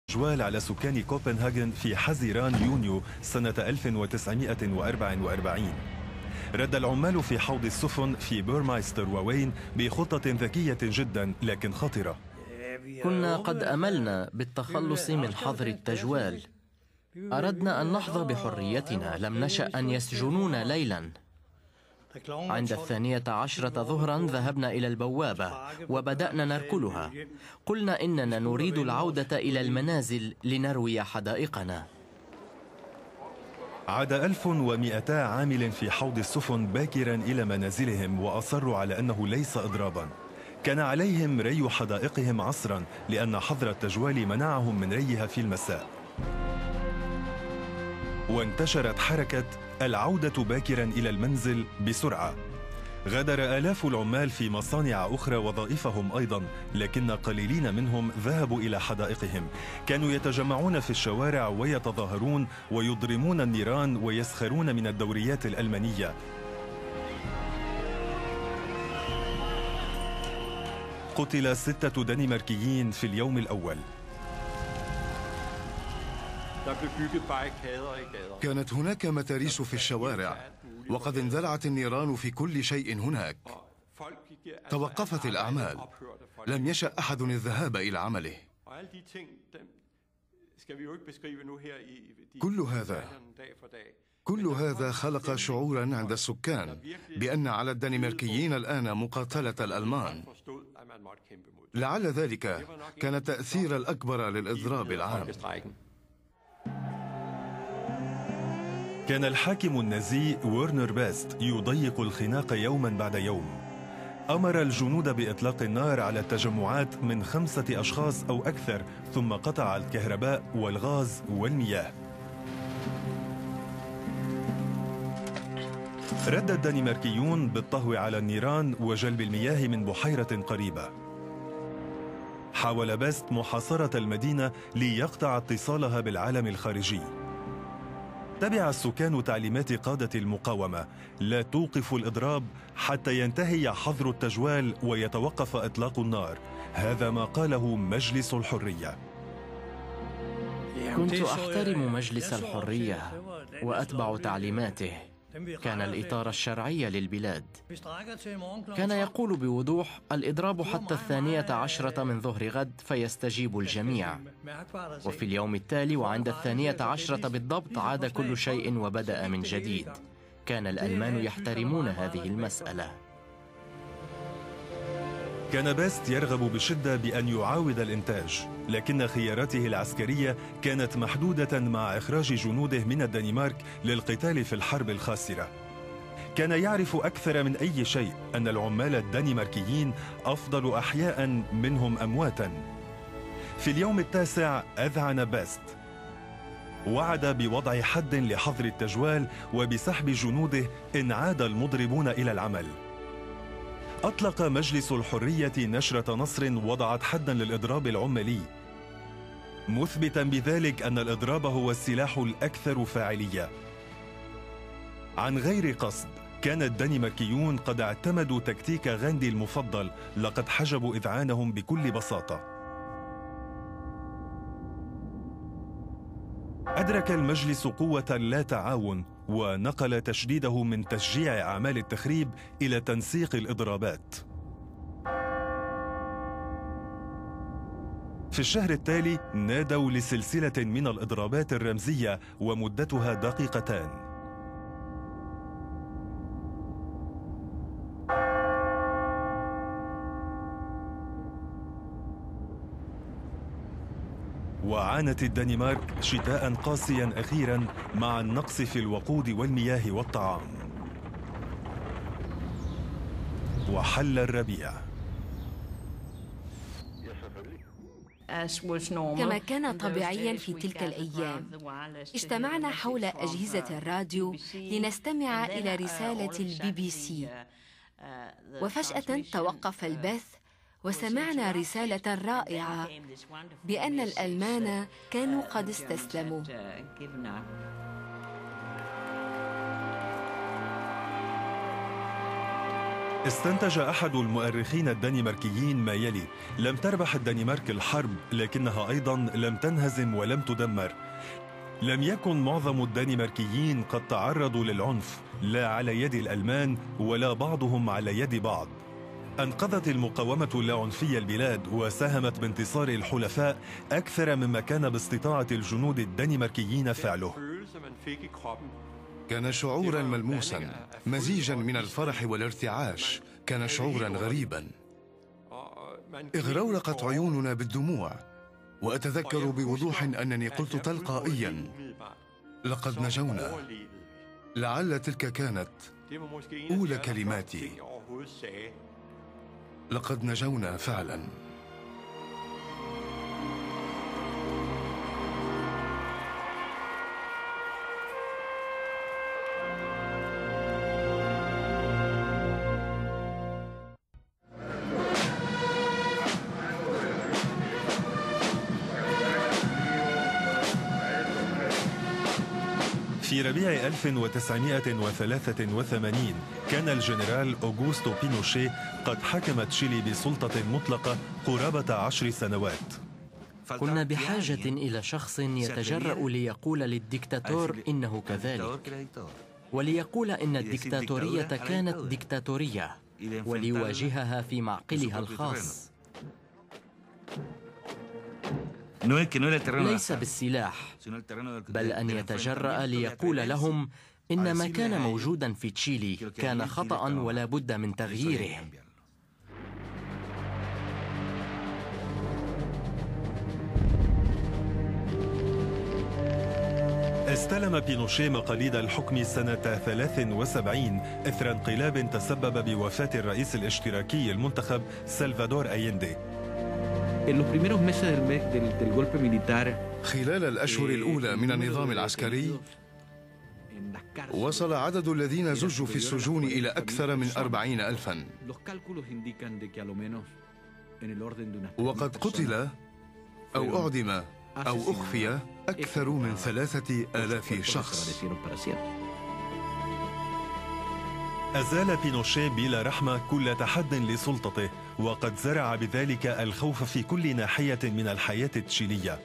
جوال على سكان كوبنهاغن في حزيران يونيو سنة 1944. رد العمال في حوض السفن في بورمايستر ووين بخطة ذكية جدا لكن خطرة. كنا قد أملنا بالتخلص من حظر التجوال. أردنا أن نحظى بحريتنا، لم نشأ أن يسجنونا ليلا. عند 12 ظهرا ذهبنا إلى البوابة وبدأنا نركلها. قلنا إننا نريد العودة إلى المنازل لنروي حدائقنا. عاد 1200 عامل في حوض السفن باكرا إلى منازلهم وأصروا على أنه ليس إضرابا. كان عليهم ري حدائقهم عصرا لأن حظر التجوال منعهم من ريها في المساء. وانتشرت حركة العودة باكرا إلى المنزل بسرعة. غادر آلاف العمال في مصانع أخرى وظائفهم أيضا، لكن قليلين منهم ذهبوا إلى حدائقهم. كانوا يتجمعون في الشوارع ويتظاهرون ويضرمون النيران ويسخرون من الدوريات الألمانية. قتل 6 دنماركيين في اليوم الأول. كانت هناك متاريس في الشوارع، وقد اندلعت النيران في كل شيء هناك. توقفت الأعمال، لم يشأ أحد الذهاب إلى عمله. كل هذا خلق شعورا عند السكان بأن على الدنماركيين الآن مقاتلة الألمان. لعل ذلك كان التأثير الأكبر للإضراب العام. كان الحاكم النازي ويرنر باست يضيق الخناق يوما بعد يوم. أمر الجنود بإطلاق النار على التجمعات من 5 أشخاص أو أكثر، ثم قطع الكهرباء والغاز والمياه. رد الدنماركيون بالطهو على النيران وجلب المياه من بحيرة قريبة. حاول باست محاصرة المدينة ليقطع اتصالها بالعالم الخارجي. تبع السكان تعليمات قادة المقاومة: لا توقفوا الإضراب حتى ينتهي حظر التجوال ويتوقف إطلاق النار. هذا ما قاله مجلس الحرية. كنت أحترم مجلس الحرية وأتبع تعليماته. كان الإطار الشرعي للبلاد. كان يقول بوضوح: الإضراب حتى 12 من ظهر غد فيستجيب الجميع. وفي اليوم التالي وعند 12 بالضبط عاد كل شيء وبدأ من جديد. كان الألمان يحترمون هذه المسألة. كان باست يرغب بشدة بأن يعاود الإنتاج، لكن خياراته العسكرية كانت محدودة مع إخراج جنوده من الدنمارك للقتال في الحرب الخاسرة. كان يعرف أكثر من أي شيء أن العمال الدنماركيين أفضل أحياء منهم أمواتا. في اليوم التاسع أذعن باست. وعد بوضع حد لحظر التجوال وبسحب جنوده إن عاد المضربون إلى العمل. أطلق مجلس الحرية نشرة نصر وضعت حدا للإضراب العمالي، مثبتا بذلك أن الإضراب هو السلاح الأكثر فاعلية. عن غير قصد كان الدنماركيون قد اعتمدوا تكتيك غاندي المفضل: لقد حجبوا إذعانهم بكل بساطة. أدرك المجلس قوة اللا تعاون ونقل تشديده من تشجيع أعمال التخريب إلى تنسيق الإضرابات. في الشهر التالي نادوا لسلسلة من الإضرابات الرمزية ومدتها 2 دقيقة. وعانت الدنمارك شتاء قاسيا أخيرا مع النقص في الوقود والمياه والطعام. وحل الربيع. كما كان طبيعيا في تلك الأيام، اجتمعنا حول أجهزة الراديو لنستمع إلى رسالة BBC، وفجأة توقف البث وسمعنا رسالة رائعة بأن الألمان كانوا قد استسلموا. استنتج أحد المؤرخين الدنماركيين ما يلي: لم تربح الدنمارك الحرب، لكنها أيضا لم تنهزم ولم تدمر. لم يكن معظم الدنماركيين قد تعرضوا للعنف، لا على يد الألمان ولا بعضهم على يد بعض. أنقذت المقاومة اللاعنفية البلاد وساهمت بانتصار الحلفاء أكثر مما كان باستطاعة الجنود الدنماركيين فعله. كان شعورا ملموسا مزيجا من الفرح والارتعاش، كان شعورا غريبا. اغرورقت عيوننا بالدموع، وأتذكر بوضوح أنني قلت تلقائيا: لقد نجونا. لعل تلك كانت أولى كلماتي. لقد نجونا فعلا. في ربيع 1983 كان الجنرال أوغوستو بينوشي قد حكم تشيلي بسلطة مطلقة قرابة 10 سنوات. كنا بحاجة إلى شخص يتجرأ ليقول للديكتاتور إنه كذلك، وليقول إن الديكتاتورية كانت ديكتاتورية، وليواجهها في معقلها الخاص، ليس بالسلاح، بل أن يتجرأ ليقول لهم إن ما كان موجودا في تشيلي كان خطأ ولا بد من تغييره. استلم بينوشي مقاليد الحكم سنة 73 إثر انقلاب تسبب بوفاة الرئيس الاشتراكي المنتخب سلفادور أيندي. خلال الأشهر الأولى من النظام العسكري وصل عدد الذين زجوا في السجون إلى أكثر من 40,000، وقد قتل أو أعدم أو أخفي أكثر من 3,000 شخص. أزال بينوشي بلا رحمة كل تحد لسلطته، وقد زرع بذلك الخوف في كل ناحية من الحياة التشيلية.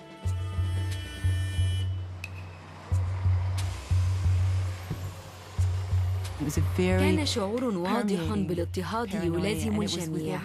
كان شعور واضح بالاضطهاد يلازم الجميع.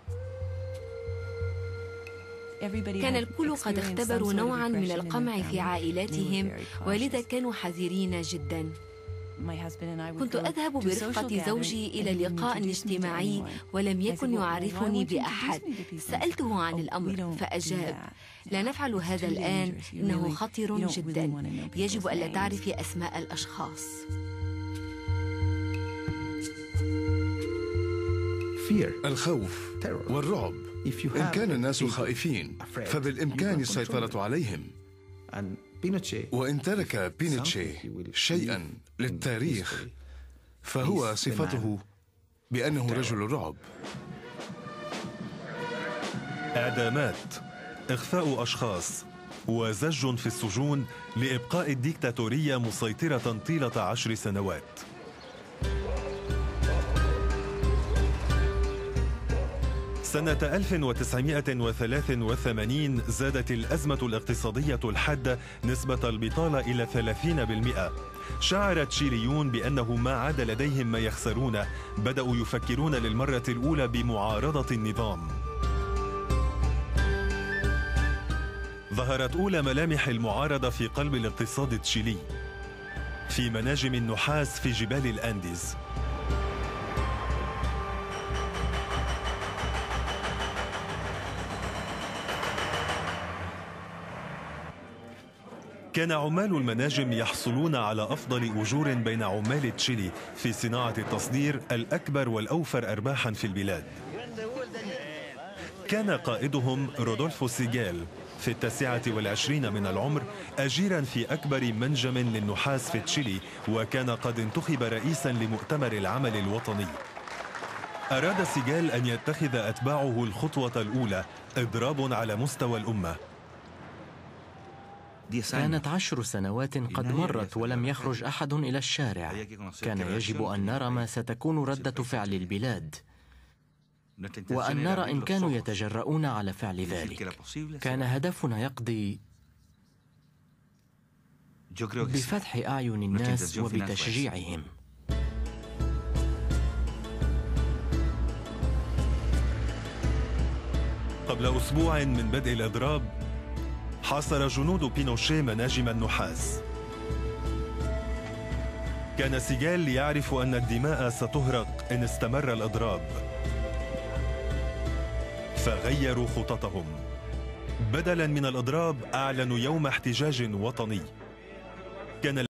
كان الكل قد اختبروا نوعا من القمع في عائلاتهم، ولذا كانوا حذرين جدا. كنت أذهب برفقة زوجي إلى اللقاء الاجتماعي ولم يكن يعرفني بأحد. سألته عن الأمر فأجاب: لا نفعل هذا الآن، إنه خطر جدا، يجب ألا تعرفي أسماء الأشخاص. الخوف والرعب. إن كان الناس خائفين فبالإمكان السيطرة عليهم. وإن ترك بينوتشي شيئا للتاريخ فهو صفته بأنه رجل رعب. إعدامات، إخفاء أشخاص، وزج في السجون لإبقاء الديكتاتورية مسيطرة طيلة 10 سنوات. سنة 1983 زادت الأزمة الاقتصادية الحادة نسبة البطالة إلى 30%. شعر تشيليون بأنه ما عاد لديهم ما يخسرونه، بدأوا يفكرون للمرة الأولى بمعارضة النظام. ظهرت أولى ملامح المعارضة في قلب الاقتصاد التشيلي، في مناجم النحاس في جبال الأنديز. كان عمال المناجم يحصلون على أفضل أجور بين عمال تشيلي في صناعة التصدير الأكبر والأوفر أرباحا في البلاد. كان قائدهم رودولفو سيغال في 29 من العمر أجيرا في أكبر منجم للنحاس في تشيلي، وكان قد انتخب رئيسا لمؤتمر العمل الوطني. أراد سيغال أن يتخذ أتباعه الخطوة الأولى، إضراب على مستوى الأمة. كانت 10 سنوات قد مرت ولم يخرج أحد إلى الشارع. كان يجب أن نرى ما ستكون ردة فعل البلاد، وأن نرى إن كانوا يتجرؤون على فعل ذلك. كان هدفنا يقضي بفتح أعين الناس وبتشجيعهم. قبل أسبوع من بدء الإضراب، حاصر جنود بينوشيه مناجم النحاس. كان سيجال يعرف أن الدماء ستهرق إن استمر الإضراب، فغيروا خططهم. بدلاً من الإضراب أعلنوا يوم احتجاج وطني. كان